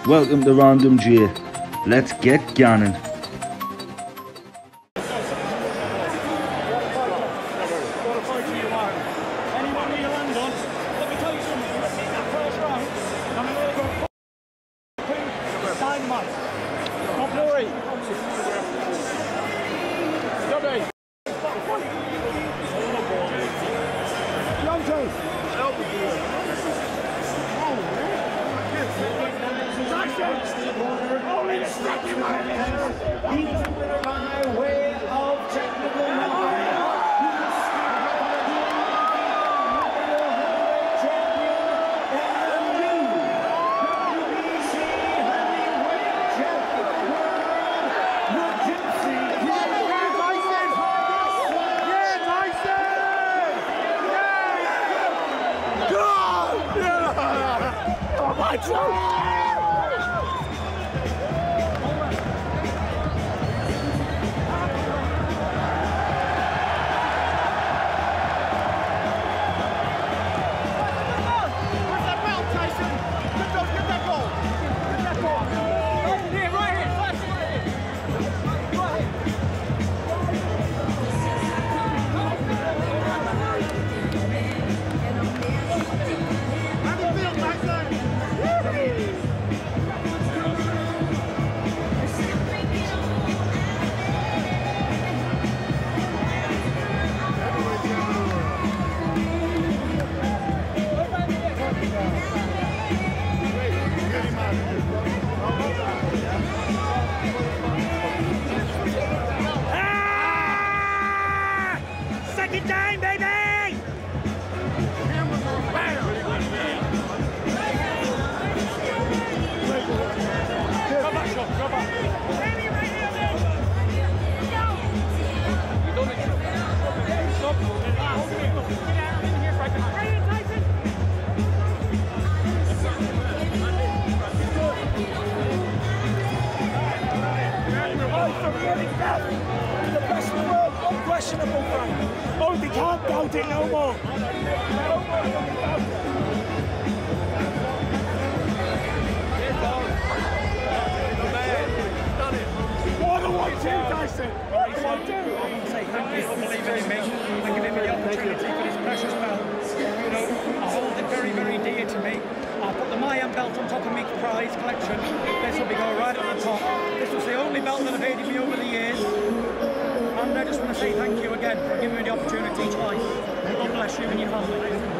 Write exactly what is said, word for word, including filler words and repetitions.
Welcome to Random J. Let's get gunning. Oh, they can't doubt it no more. What a one two, Tyson! What a one two! I want to say thank you for believing in me and giving me the opportunity for this precious belt. You know, I hold it very, very dear to me. I put the Mayan belt on top of my prize collection. This will be going right at the top. This was the only belt that I've aided me over the years. And I just want to say thank you again for giving me the opportunity twice. God bless you and your family.